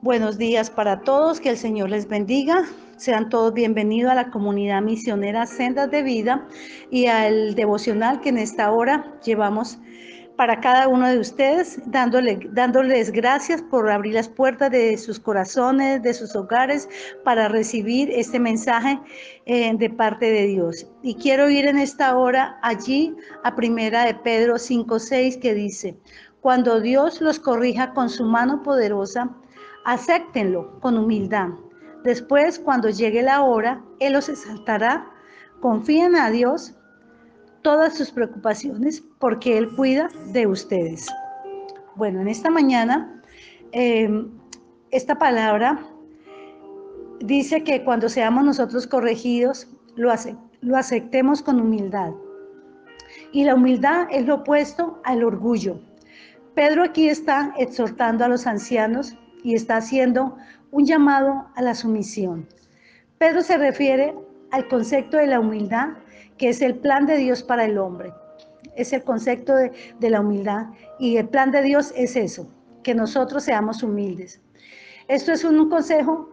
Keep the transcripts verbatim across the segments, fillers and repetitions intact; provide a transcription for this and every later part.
Buenos días para todos, que el Señor les bendiga. Sean todos bienvenidos a la comunidad misionera Sendas de Vida y al devocional que en esta hora llevamos para cada uno de ustedes, dándole, dándoles gracias por abrir las puertas de sus corazones, de sus hogares, para recibir este mensaje eh, de parte de Dios. Y quiero ir en esta hora allí a primera de Pedro cinco seis, que dice: cuando Dios los corrija con su mano poderosa, acéptenlo con humildad. Después, cuando llegue la hora, Él los exaltará. Confíen a Dios todas sus preocupaciones, porque Él cuida de ustedes. Bueno, en esta mañana, eh, esta palabra dice que cuando seamos nosotros corregidos, lo, ace lo aceptemos con humildad. Y la humildad es lo opuesto al orgullo. Pedro aquí está exhortando a los ancianos y está haciendo un llamado a la sumisión. Pedro se refiere al concepto de la humildad, que es el plan de Dios para el hombre. Es el concepto de, de la humildad, y el plan de Dios es eso, que nosotros seamos humildes. Esto es un, un consejo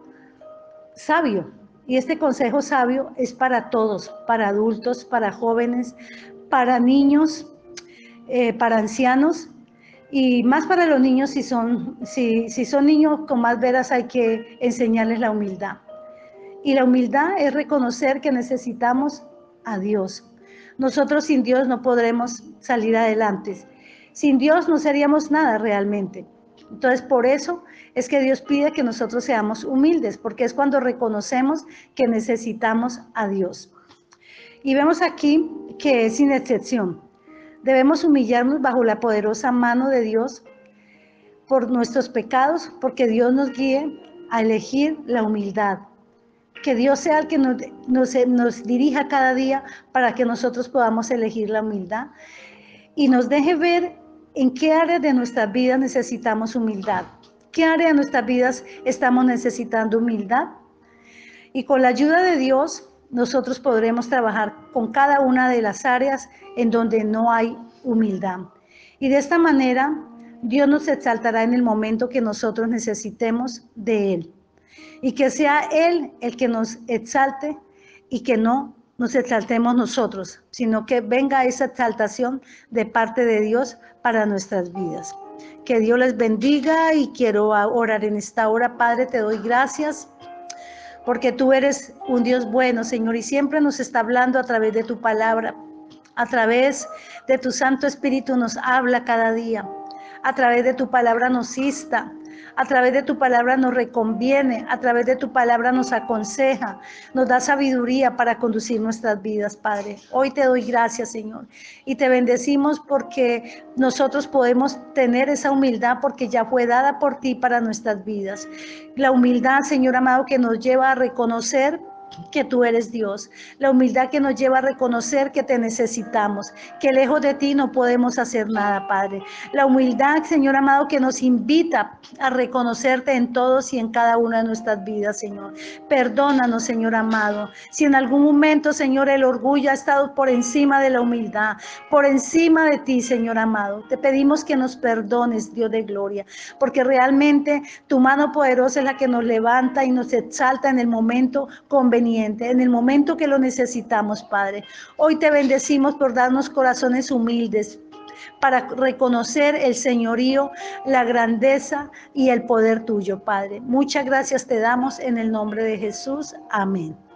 sabio, y este consejo sabio es para todos, para adultos, para jóvenes, para niños, eh, para ancianos, y más para los niños. Si son, si, si son niños con más veras, hay que enseñarles la humildad. Y la humildad es reconocer que necesitamos a Dios. Nosotros sin Dios no podremos salir adelante. Sin Dios no seríamos nada realmente. Entonces, por eso es que Dios pide que nosotros seamos humildes, porque es cuando reconocemos que necesitamos a Dios. Y vemos aquí que es sin excepción. Debemos humillarnos bajo la poderosa mano de Dios por nuestros pecados, porque Dios nos guíe a elegir la humildad. Que Dios sea el que nos, nos, nos dirija cada día para que nosotros podamos elegir la humildad y nos deje ver en qué área de nuestras vidas necesitamos humildad, qué área de nuestras vidas estamos necesitando humildad. Y con la ayuda de Dios, nosotros podremos trabajar con cada una de las áreas en donde no hay humildad. Y de esta manera, Dios nos exaltará en el momento que nosotros necesitemos de Él. Y que sea Él el que nos exalte, y que no nos exaltemos nosotros, sino que venga esa exaltación de parte de Dios para nuestras vidas. Que Dios les bendiga, y quiero orar en esta hora. Padre, te doy gracias, porque tú eres un Dios bueno, Señor, y siempre nos está hablando a través de tu palabra. A través de tu Santo Espíritu nos habla cada día. A través de tu palabra nos insta, a través de tu palabra nos reconviene, a través de tu palabra nos aconseja, nos da sabiduría para conducir nuestras vidas, Padre. Hoy te doy gracias, Señor, y te bendecimos porque nosotros podemos tener esa humildad, porque ya fue dada por ti para nuestras vidas. La humildad, Señor amado, que nos lleva a reconocer que tú eres Dios, la humildad que nos lleva a reconocer que te necesitamos, que lejos de ti no podemos hacer nada, Padre. La humildad, Señor amado, que nos invita a reconocerte en todos y en cada una de nuestras vidas, Señor. Perdónanos, Señor amado, si en algún momento, Señor, el orgullo ha estado por encima de la humildad, por encima de ti, Señor amado. Te pedimos que nos perdones, Dios de gloria, porque realmente tu mano poderosa es la que nos levanta y nos exalta en el momento conveniente, en el momento que lo necesitamos, Padre. Hoy te bendecimos por darnos corazones humildes para reconocer el señorío, la grandeza y el poder tuyo, Padre. Muchas gracias te damos en el nombre de Jesús. Amén.